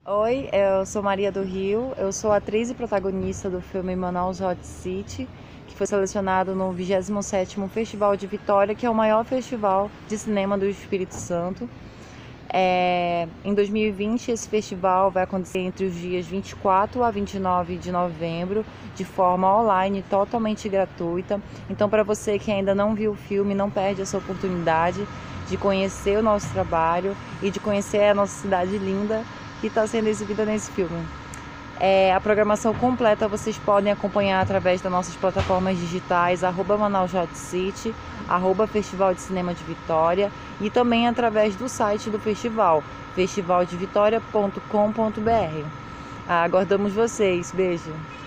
Oi, eu sou Maria do Rio, eu sou atriz e protagonista do filme Manaus Hot City, que foi selecionado no 27º Festival de Vitória, que é o maior festival de cinema do Espírito Santo. Em 2020, esse festival vai acontecer entre os dias 24 a 29 de novembro, de forma online, totalmente gratuita. Então, para você que ainda não viu o filme, não perde essa oportunidade de conhecer o nosso trabalho e de conhecer a nossa cidade linda que está sendo exibida nesse filme. A programação completa vocês podem acompanhar através das nossas plataformas digitais, @Manaus Hot City, @Festival de Cinema de Vitória, e também através do site do festival, festivaldevitória.com.br. Aguardamos vocês. Beijo!